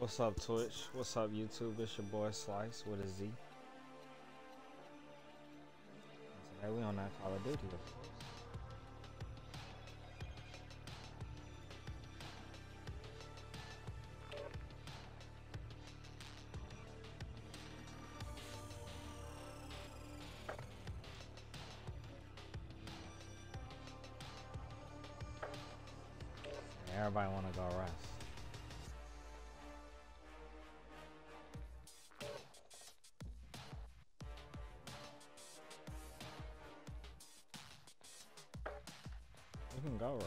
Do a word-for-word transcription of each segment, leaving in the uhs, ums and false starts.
What's up, Twitch? What's up, YouTube? It's your boy Slice with a Z. And today we on that Call of Duty, of course. Everybody wanna go rest. You can go rest.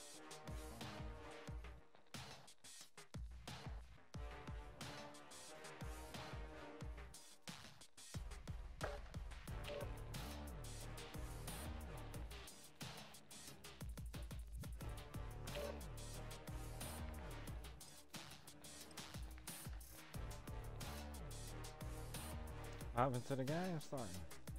What happened to the game starting?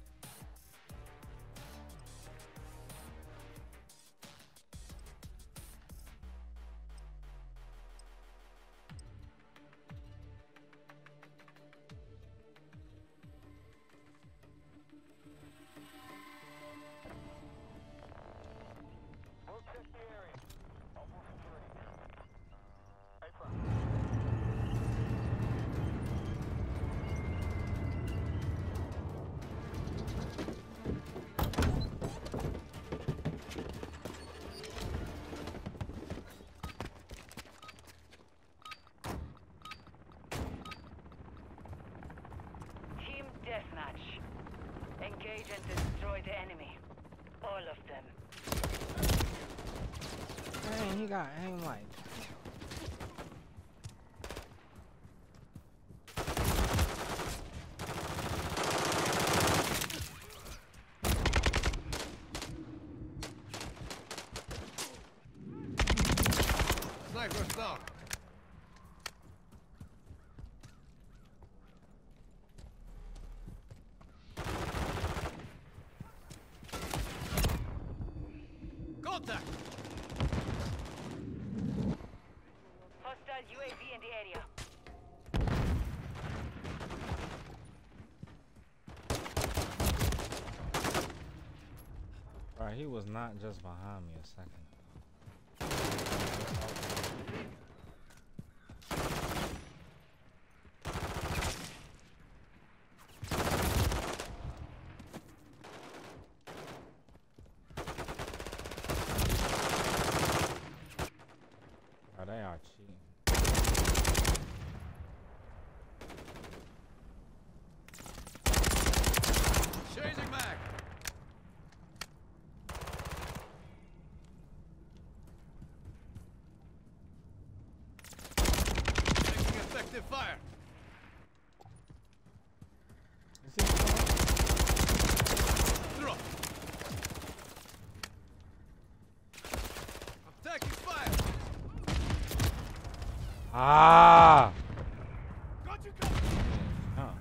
Deathmatch. Engage and destroy the enemy. All of them. Dang, he got aim light. Sniper's down. Contact! Hostile U A V in the area. Alright, he was not just behind me a second ago. Oh, they are cheating. Chasing mag! Taking effective fire! Is he still? Drop! I'm taking fire! Ah! Got you covered! Huh.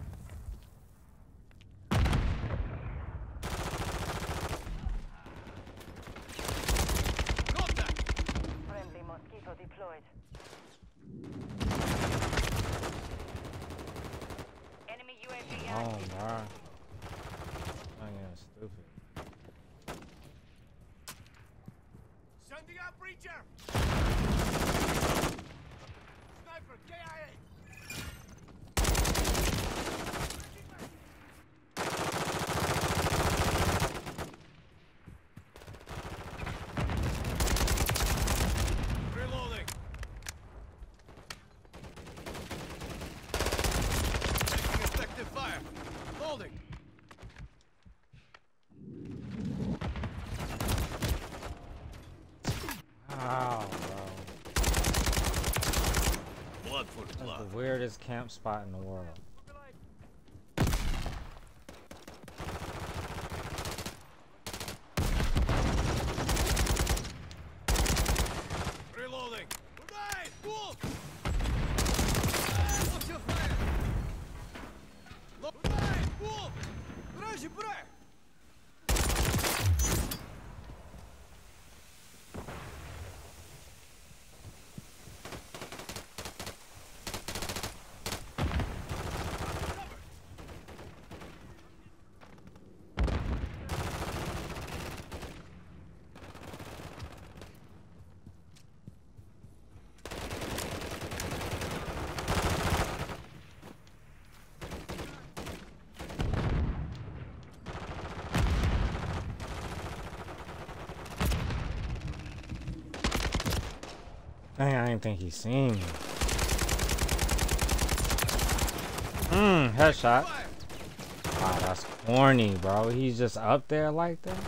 Contact! Friendly mosquito deployed. Enemy U A V Oh, active. my. I'm getting stupid. Sending out breacher! Sniper, K I A! Reloading! Taking effective fire! Holding! Wow, bro. Blood for That's blood. the weirdest camp spot in the world. Reloading! Grenade! Wolf! Watch your fire! Grenade! Wolf! Грозі, бре! Dang, I didn't think he seen me. Mmm, headshot. Wow, that's corny, bro. He's just up there like that.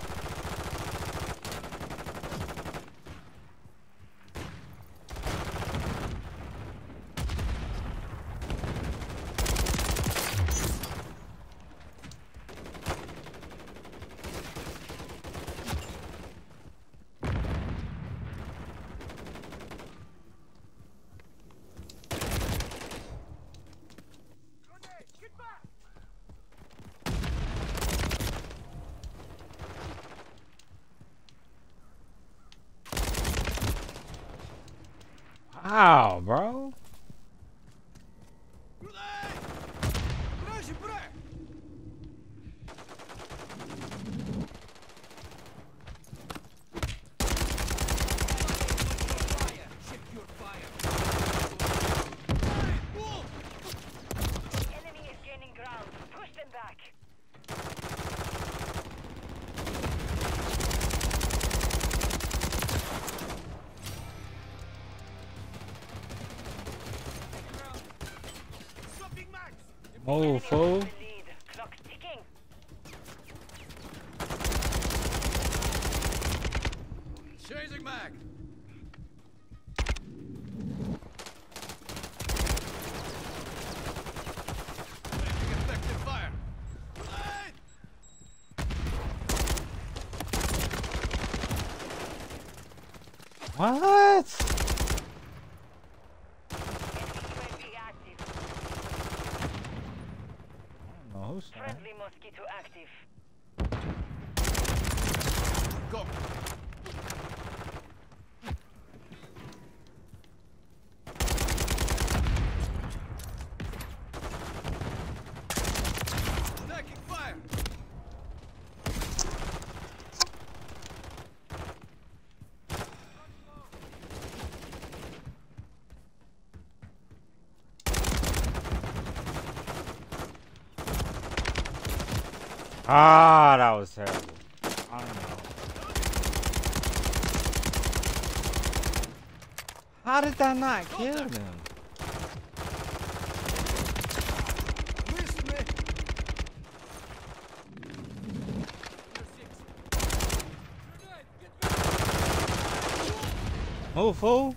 Wow, bro. Enemy is gaining ground. Push them back. Oh, fool. The lead. Clock's ticking. Changing mag. Taking effective fire. Grenade! What? Enemy U A V active. No, who's that? Friendly mosquito active. Go. Taking fire. Ah, that was terrible. I don't know. How did that not kill him? Listen, man. Move, fool.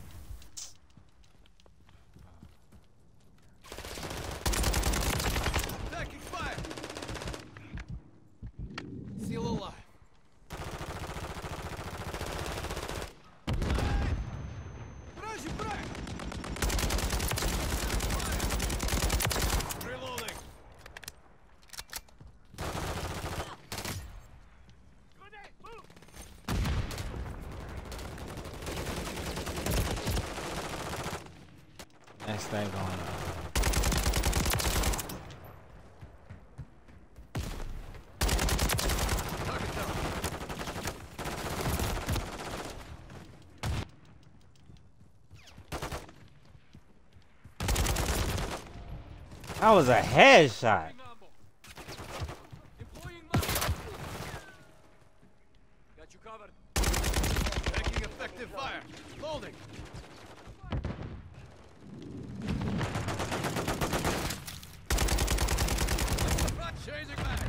Taking fire. Still alive. Бражи, брак! Reloading. Grenade, move! Next thing going on. Target down. That was a headshot. Employing muscle. Got you covered. Taking effective fire. Loading. Changing back.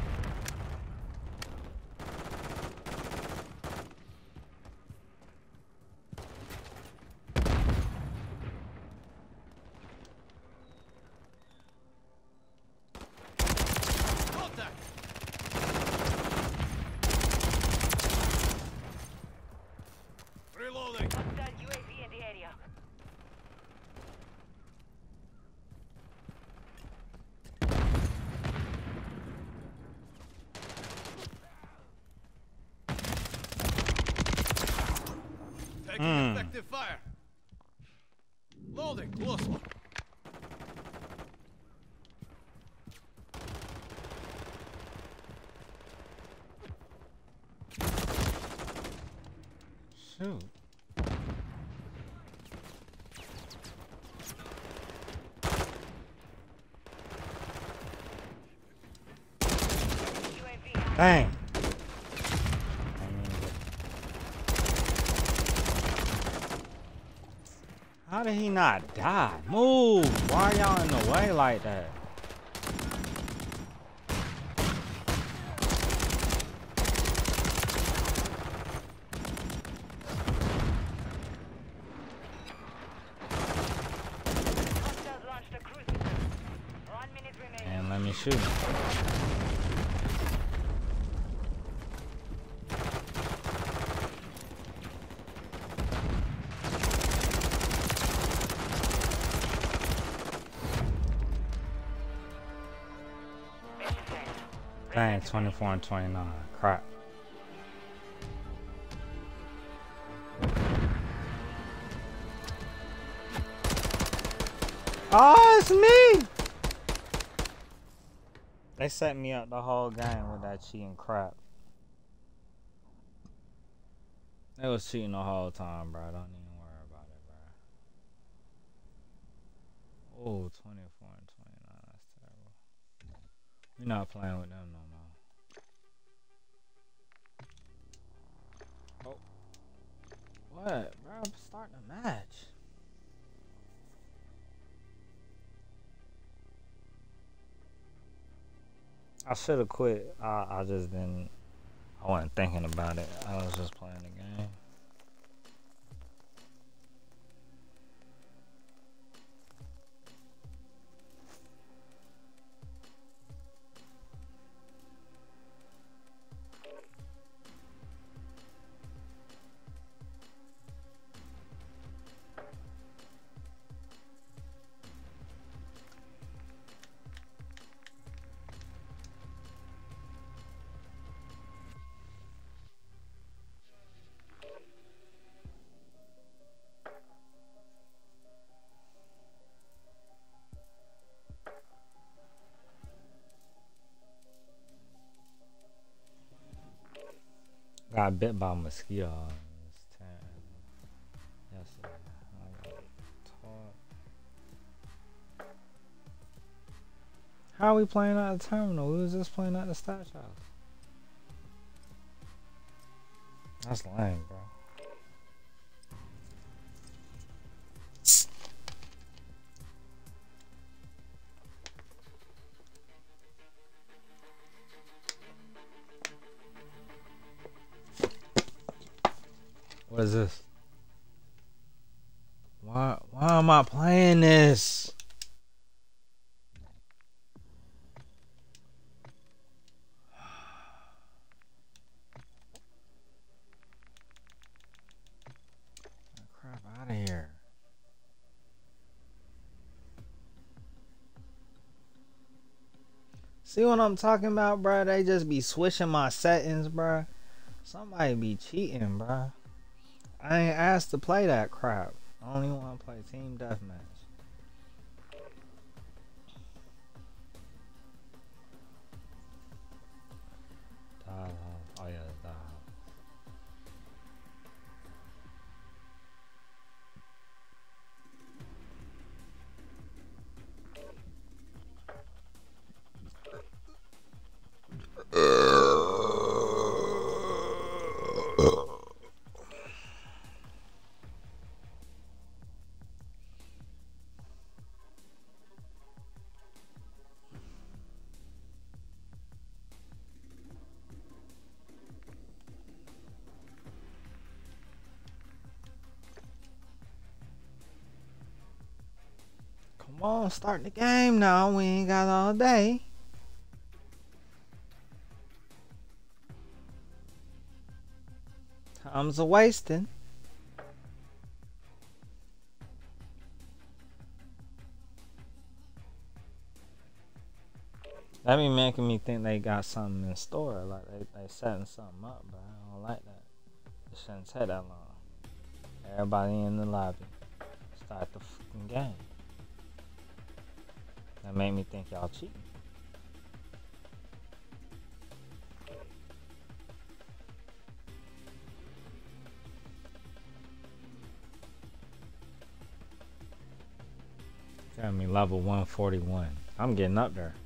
Contact. Reloading. Hostile U A V in the area. Taking Hmm. effective fire. Loading. Close one. Shoot. U A V active. Dang. How did he not die? Move! Why are y'all in the way like that? Hostiles launched a cruise missile. One minute remaining. And let me shoot. Mission failed. Dang, twenty-four and twenty-nine. Crap. Oh, it's me! They set me up the whole game with that cheating crap. They was cheating the whole time, bro. Don't even worry about it, bro. Oh, twenty-four and twenty-nine. That's terrible. We're not playing with them no more. Oh. What? Bro, I'm starting a match. I should have quit. I, I just didn't. I wasn't thinking about it. I was just playing the game. Got bit by a mosquito. It's terrible. Yesterday, I got taught. How are we playing at the terminal? We was just playing at the stash house. That's lame, bro. What is this? Why why am I playing this? Crap out of here. See what I'm talking about, bro? They just be switching my settings, bro. Somebody be cheating, bro. I ain't asked to play that crap. I only want to play team deathmatch. Die. Oh yeah, die. Come on, start the game now. We ain't got all day. Time's a wasting. That be making me think they got something in store, like they they setting something up, but I don't like that. It shouldn't take that long. Everybody in the lobby, start the fucking game. That made me think y'all cheating. Got me level one forty-one. I'm getting up there.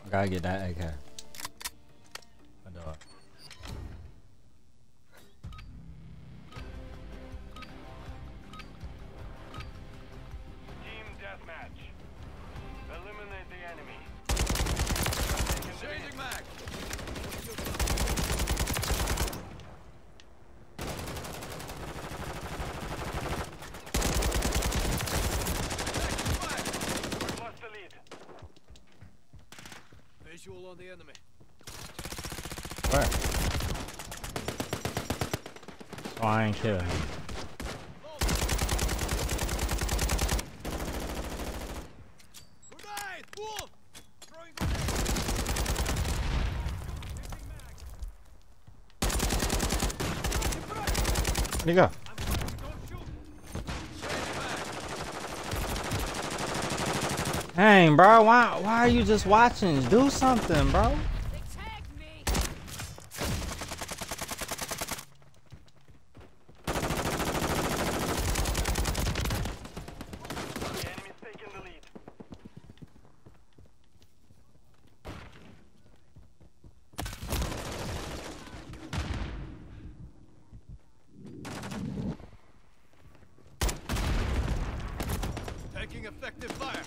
I gotta get that A K. I do it. Team deathmatch. Eliminate the enemy. Changing mag. We've lost the lead. Visual on the enemy. Where? So I ain't killing him. Grenade! Wolf! Throwing Where'd he go? Dang, bro, why why are you just watching? Do something, bro. They tagged me. The enemy's taking the lead. Taking effective fire.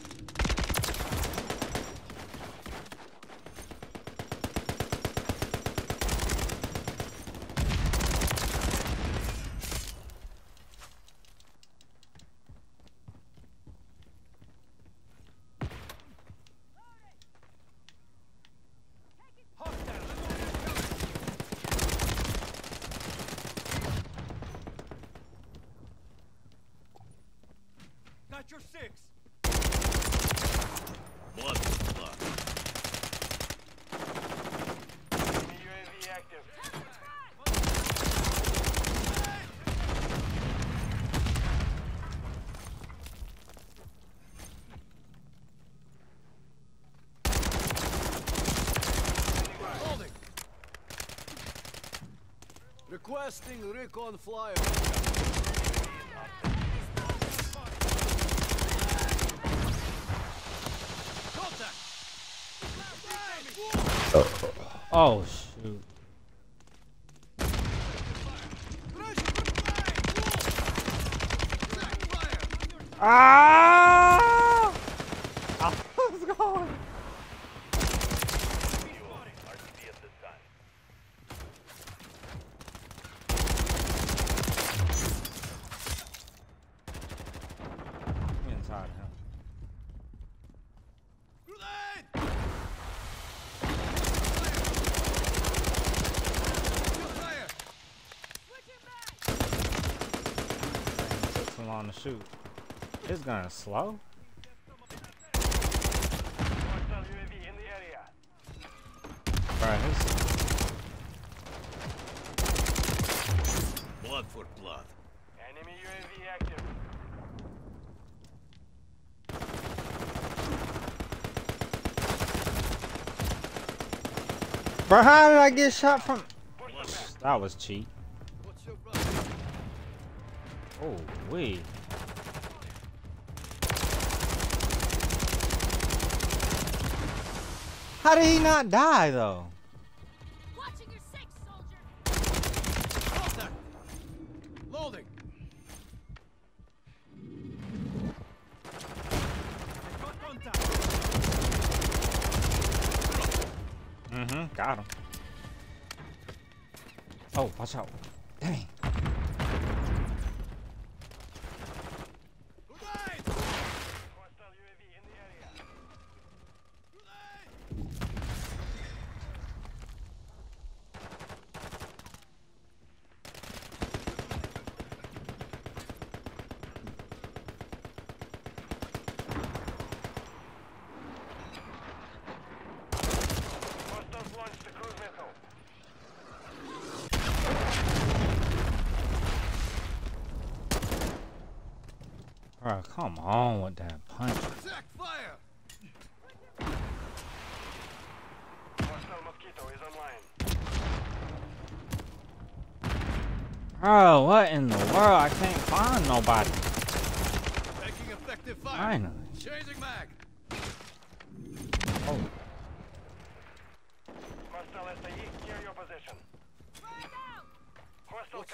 Got your six. Blood, blood. Enemy U A V active. Holding. Requesting recon flyer. Oh shoot. Ah! I was going. I'm inside him. Took too long to shoot. This gun is slow. Hostile U A V in the area. Right, his Blood for blood. Enemy U A V active. Bro, how did I get shot from? That was cheap. What's your brother? Oh, wait. How did he not die though? Watching your six, soldier. Contact. Loading. Got contact. Mm-hmm, got him. Oh, watch out. Dang. Grenade! Hostile U A V in the area. Grenade! Hostiles launched the cruise missile. Bro, come on with that punch. Attack fire! Hostile Mosquito is online. Bro, what in the world? I can't find nobody. Taking effective fire. Finally. Changing mag. Oh.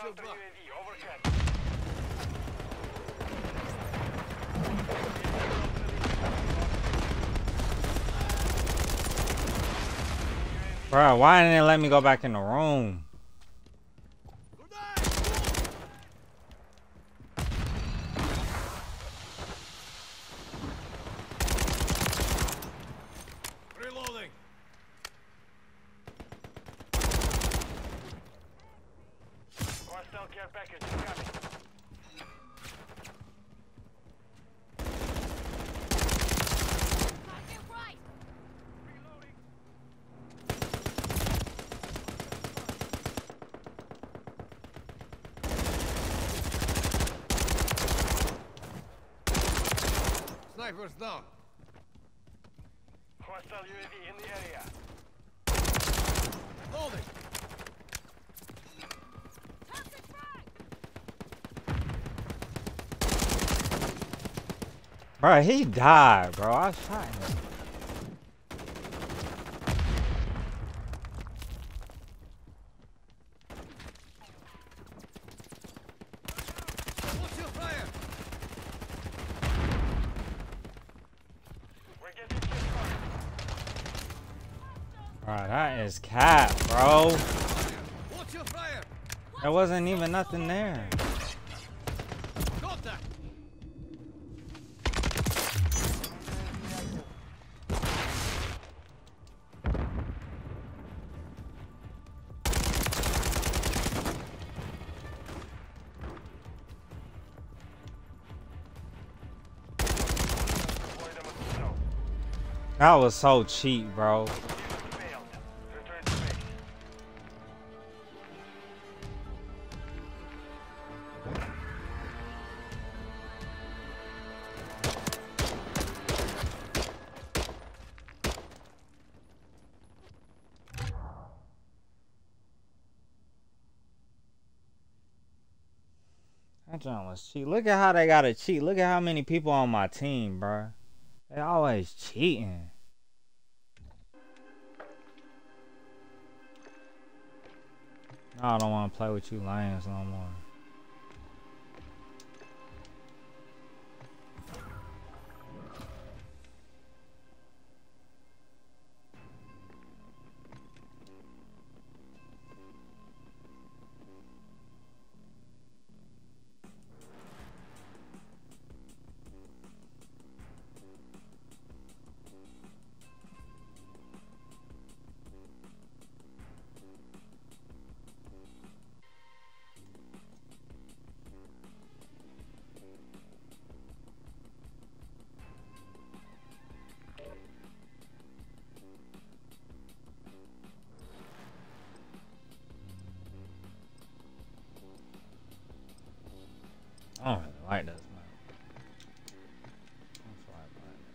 shield block. Bro, why didn't it let me go back in the room? Reloading. Hostile care package incoming. Snipers down. Hostile U A V in the area. Loading. Bro, he died, bro. I shot him. What's your fire? We're getting kill target. Bro, that is cap, bro. What's your fire? There wasn't even nothing there. Contact. Deploy them with the snow. That was so cheap, bro. Failed. Return to base. That joint was cheap. Look at how they gotta cheat. Look at how many people on my team, bro. They always cheating. No, I don't want to play with you lions no more. I don't really like this, man. That's why I buy it.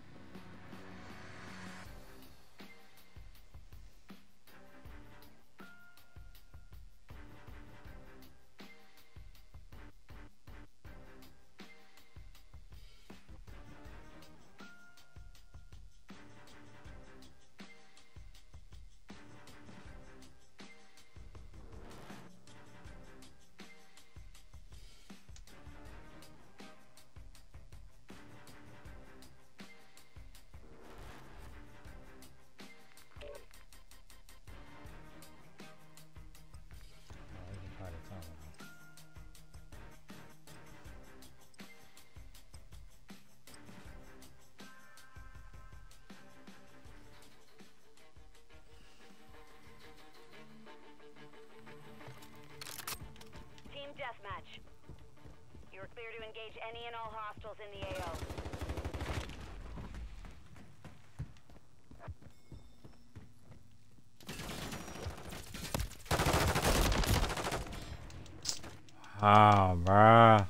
Oh, we can try to tell them. Team deathmatch. You're clear to engage any and all hostiles in the A O. Oh, bruh.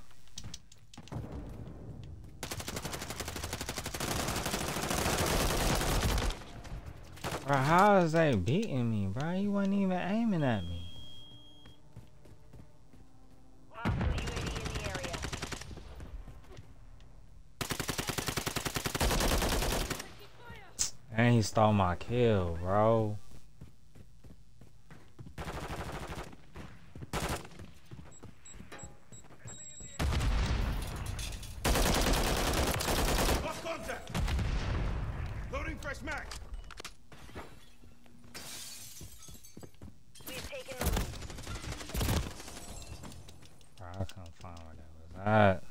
Bro, how is they beating me, bro? You wasn't even aiming at me. Hostile U A V in the area. And he stole my kill, bro. Alright.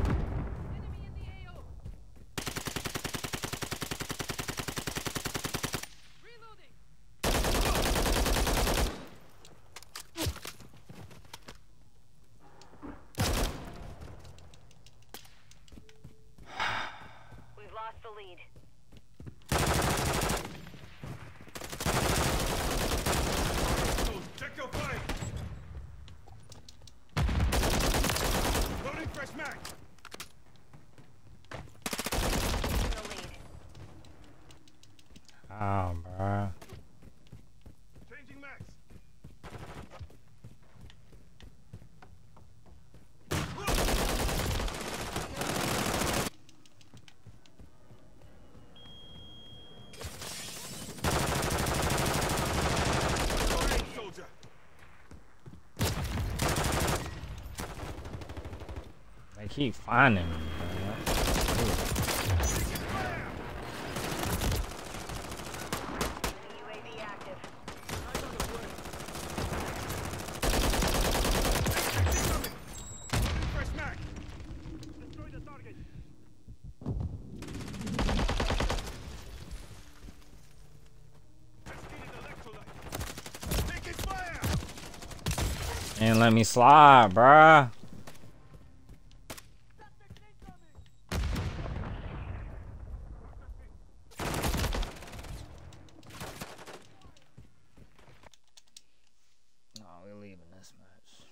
We've lost the lead. Check your fire. Loading fresh mag. In the lead. Oh, bro. Changing mags. Soldier. They keep finding me, bro. Enemy U A V active. Loading fresh mag. Destroy the target. Electrolyte. Taking fire. And let me slide, bruh. No, we're leaving this match.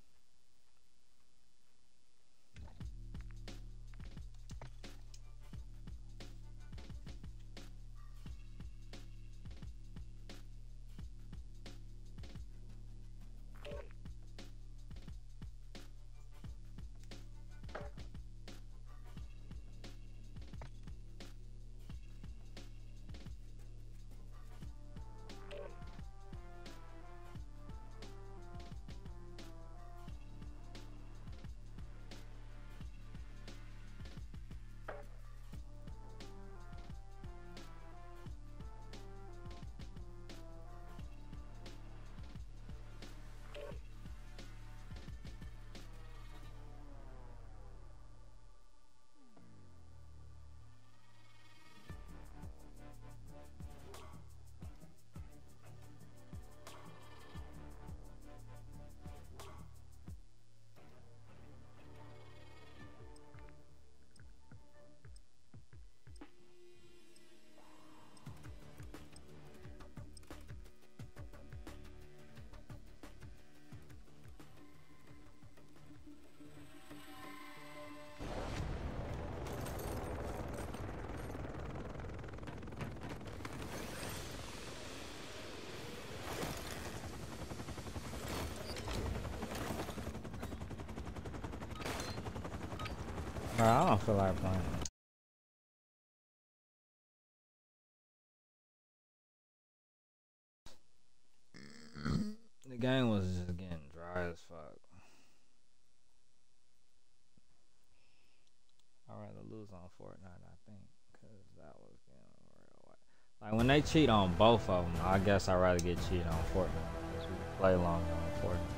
Bro, I don't feel like playing. The game was just getting dry as fuck. I'd rather lose on Fortnite, I think, because that was getting real whack. Like, when they cheat on both of them, I guess I'd rather get cheated on Fortnite, because we play longer on Fortnite.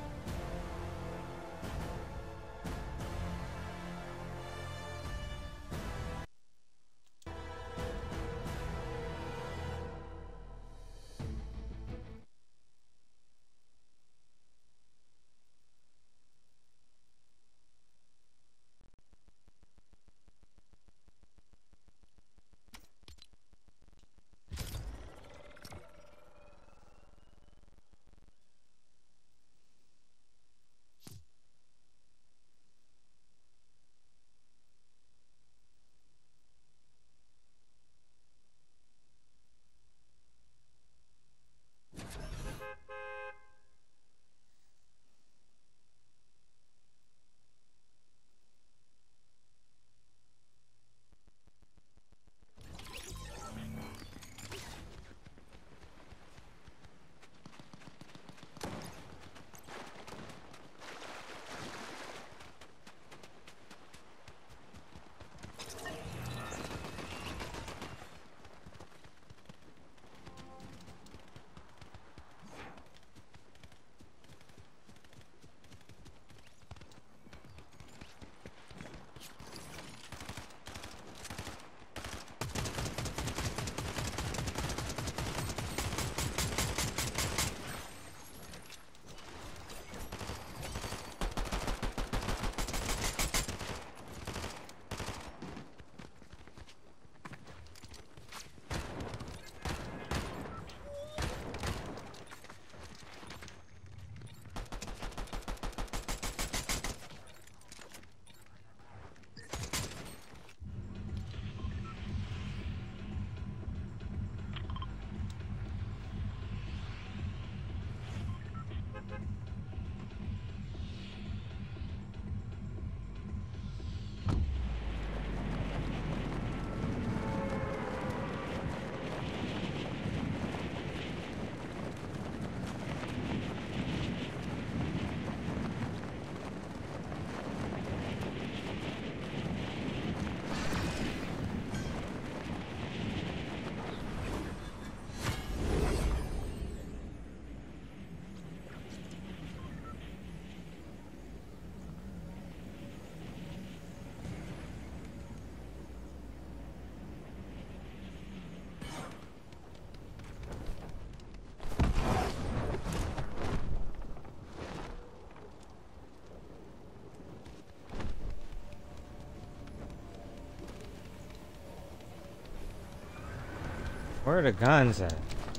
Where are the guns at?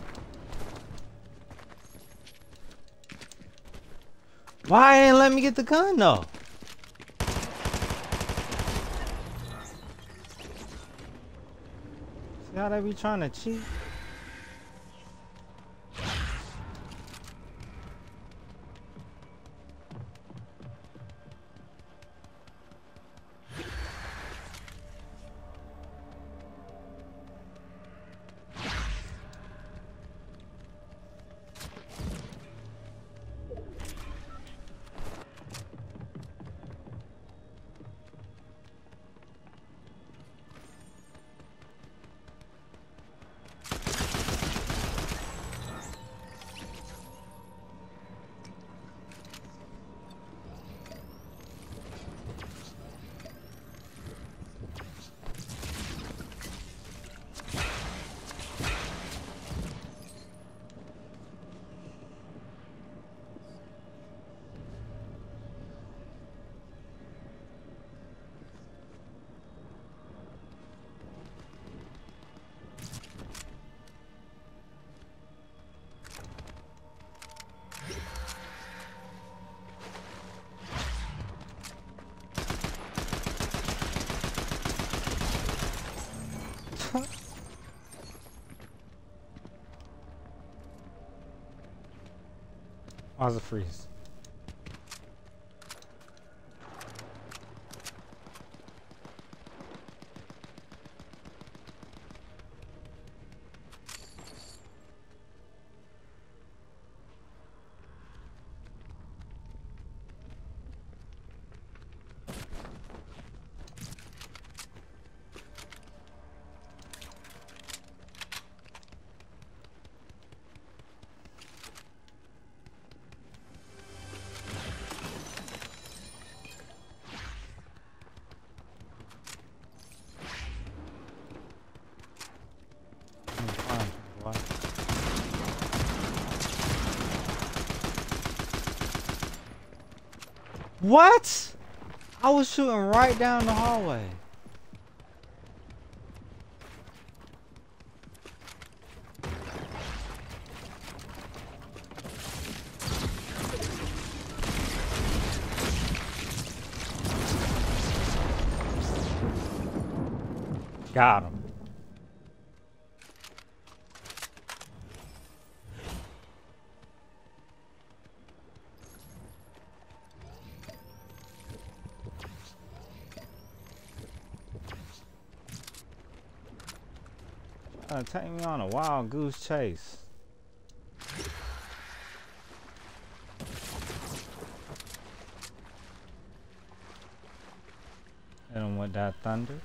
Why ain't let me get the gun though? See how they be trying to cheat? Why's it freeze? What? I was shooting right down the hallway. Got him. Uh, take me on a wild goose chase. Hit him with that thunder.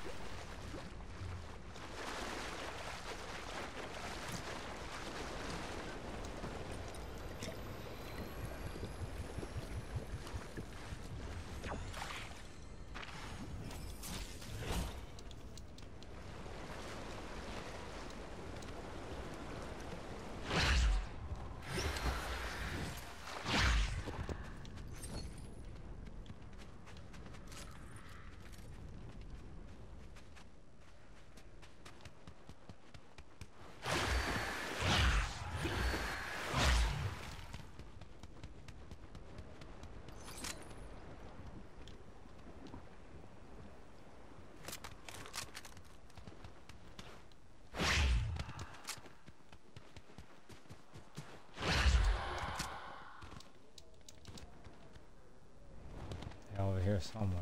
Over here somewhere.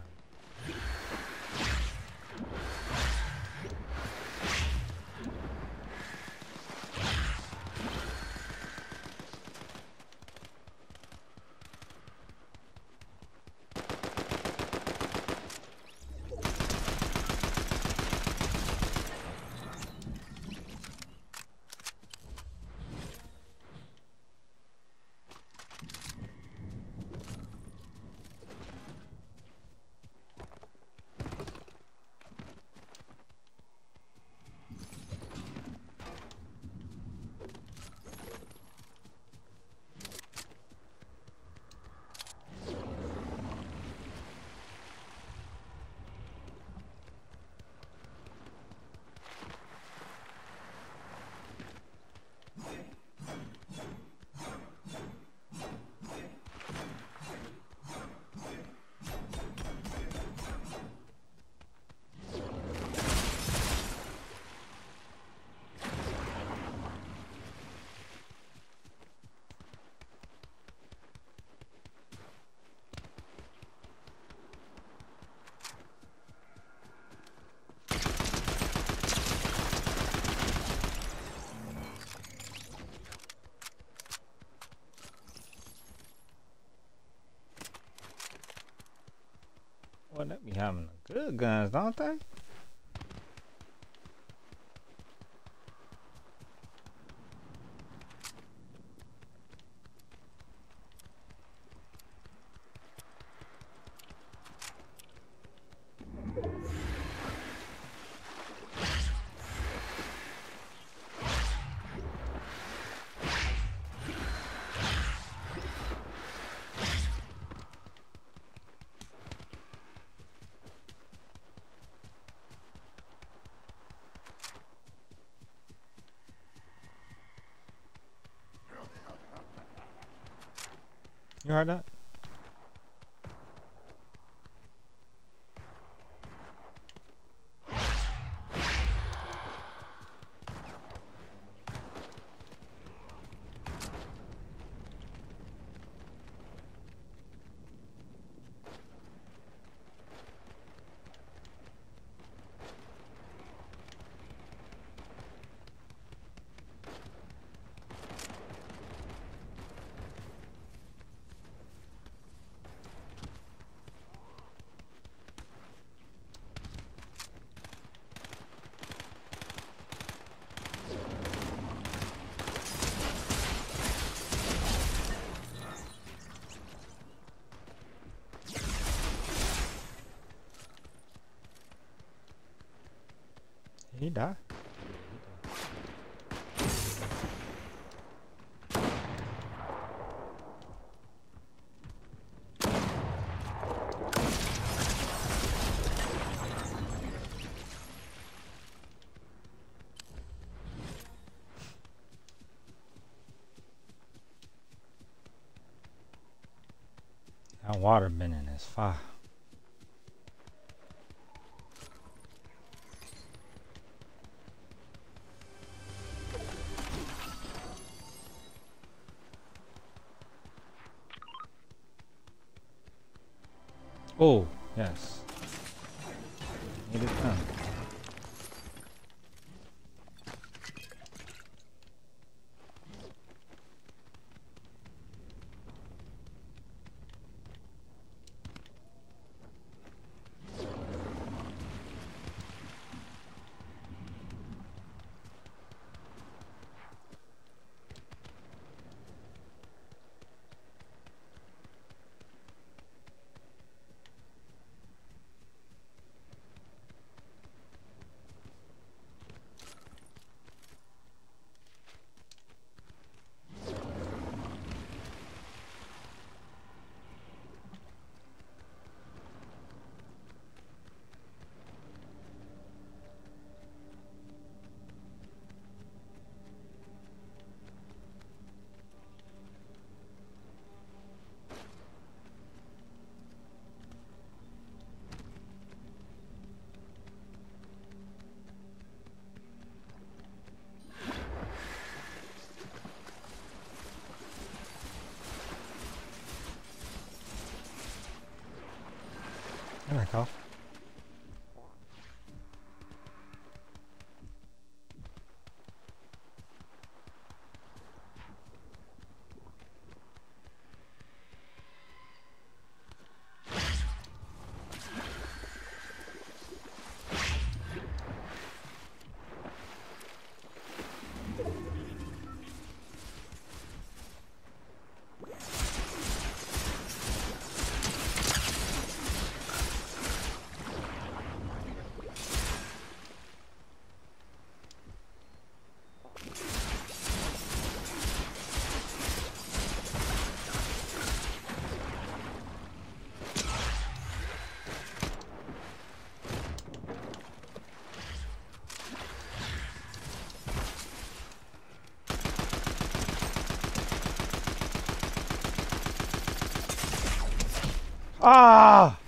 Well, they be having the good guns, don't they? You heard that? He died. That water been in his fire. Oh, yes. Need it done. There we go. Ah!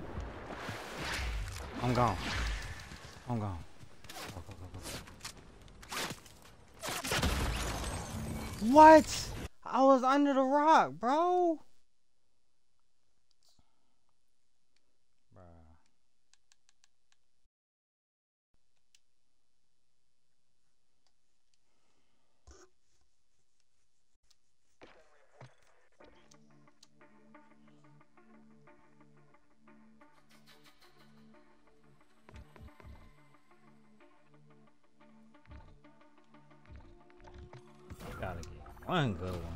I'm gone. I'm gone. Go, go, go, go. What? I was under the rock, bro. Bruh. Gotta get one good one.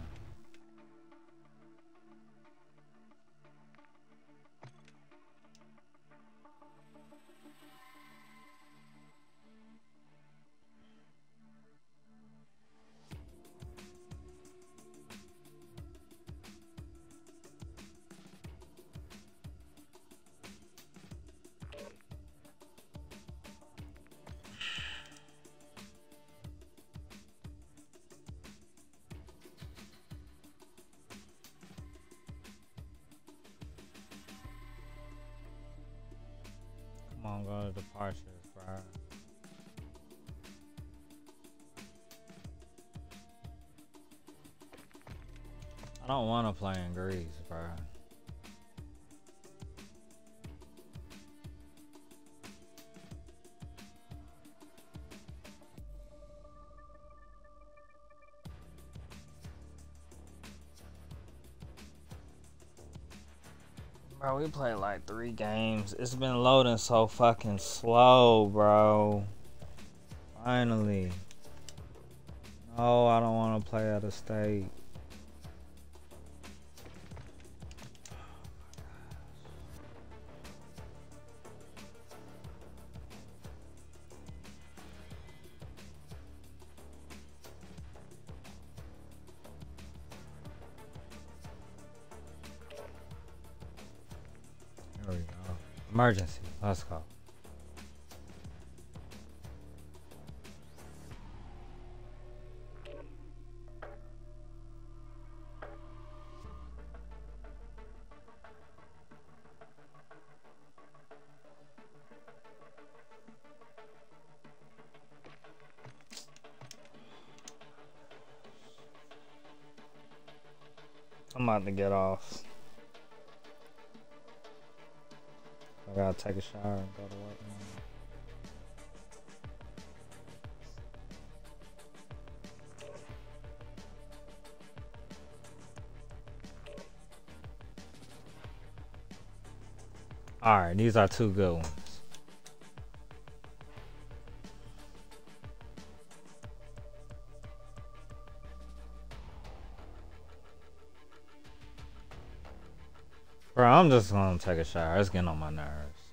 Come on, go to departures, bro. I don't want to play in Greece, bro. Bro, we played like three games. It's been loading so fucking slow, bro. Finally. No, I don't want to play out of state. There we go. Emergency. Let's go. I'm about to get off. I gotta take a shower and go to work now. Alright, these are two good ones. Bro, I'm just gonna take a shower. It's getting on my nerves.